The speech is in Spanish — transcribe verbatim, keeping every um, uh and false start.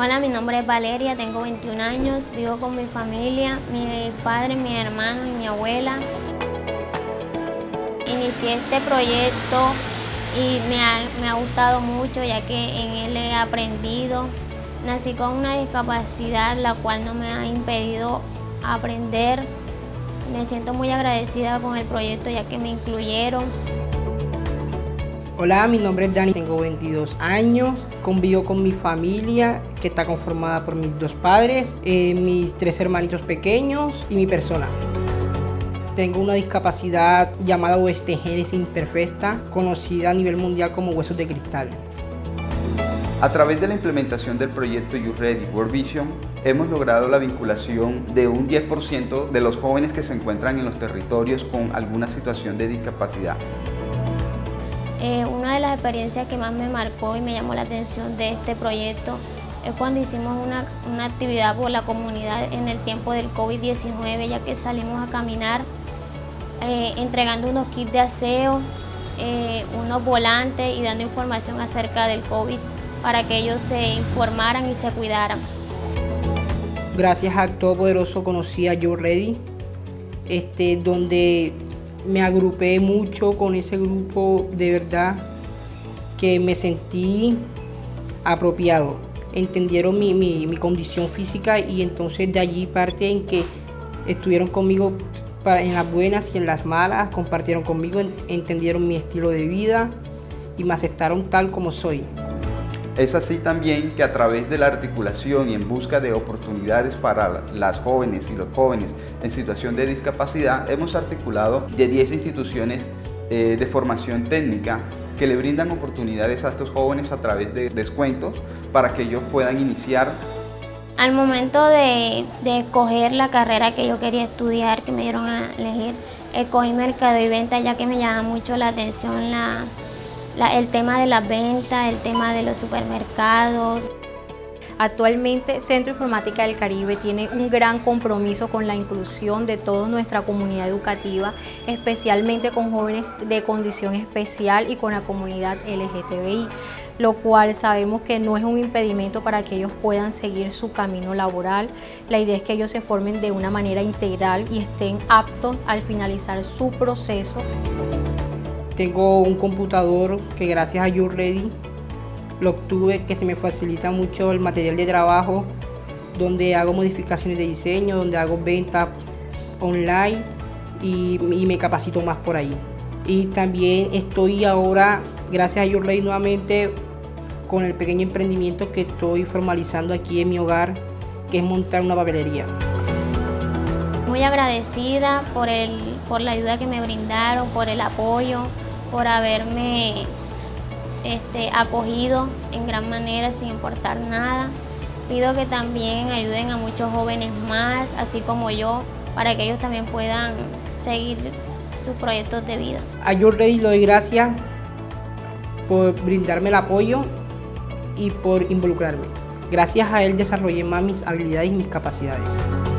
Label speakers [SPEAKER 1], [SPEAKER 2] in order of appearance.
[SPEAKER 1] Hola, mi nombre es Valeria, tengo veintiún años, vivo con mi familia, mi padre, mi hermano y mi abuela. Inicié este proyecto y me ha, me ha gustado mucho, ya que en él he aprendido. Nací con una discapacidad la cual no me ha impedido aprender. Me siento muy agradecida con el proyecto, ya que me incluyeron.
[SPEAKER 2] Hola, mi nombre es Dani, tengo veintidós años, convivo con mi familia que está conformada por mis dos padres, eh, mis tres hermanitos pequeños y mi persona. Tengo una discapacidad llamada osteogénesis imperfecta, conocida a nivel mundial como huesos de cristal.
[SPEAKER 3] A través de la implementación del proyecto You Ready World Vision, hemos logrado la vinculación de un diez por ciento de los jóvenes que se encuentran en los territorios con alguna situación de discapacidad.
[SPEAKER 1] Eh, una de las experiencias que más me marcó y me llamó la atención de este proyecto es cuando hicimos una, una actividad por la comunidad en el tiempo del COVID diecinueve, ya que salimos a caminar eh, entregando unos kits de aseo, eh, unos volantes y dando información acerca del COVID para que ellos se informaran y se cuidaran.
[SPEAKER 2] Gracias a Todopoderoso conocí a You Ready, este, donde me agrupé mucho con ese grupo, de verdad que me sentí apropiado. Entendieron mi, mi, mi condición física y entonces de allí parte en que estuvieron conmigo para, en las buenas y en las malas, compartieron conmigo, entendieron mi estilo de vida y me aceptaron tal como soy.
[SPEAKER 3] Es así también que a través de la articulación y en busca de oportunidades para las jóvenes y los jóvenes en situación de discapacidad, hemos articulado de diez instituciones eh, de formación técnica que le brindan oportunidades a estos jóvenes a través de descuentos para que ellos puedan iniciar.
[SPEAKER 1] Al momento de, de escoger la carrera que yo quería estudiar, que me dieron a elegir, escogí mercado y venta, ya que me llama mucho la atención la La, el tema de las ventas, el tema de los supermercados.
[SPEAKER 4] Actualmente, Centro Informática del Caribe tiene un gran compromiso con la inclusión de toda nuestra comunidad educativa, especialmente con jóvenes de condición especial y con la comunidad L G T B I, lo cual sabemos que no es un impedimento para que ellos puedan seguir su camino laboral. La idea es que ellos se formen de una manera integral y estén aptos al finalizar su proceso.
[SPEAKER 2] Tengo un computador que gracias a You Ready lo obtuve, que se me facilita mucho el material de trabajo, donde hago modificaciones de diseño, donde hago ventas online y, y me capacito más por ahí. Y también estoy ahora, gracias a You Ready nuevamente, con el pequeño emprendimiento que estoy formalizando aquí en mi hogar, que es montar una papelería.
[SPEAKER 1] Muy agradecida por, el, por la ayuda que me brindaron, por el apoyo, por haberme este, acogido en gran manera sin importar nada. Pido que también ayuden a muchos jóvenes más, así como yo, para que ellos también puedan seguir sus proyectos de vida.
[SPEAKER 2] A You Ready le doy gracias por brindarme el apoyo y por involucrarme. Gracias a él desarrollé más mis habilidades y mis capacidades.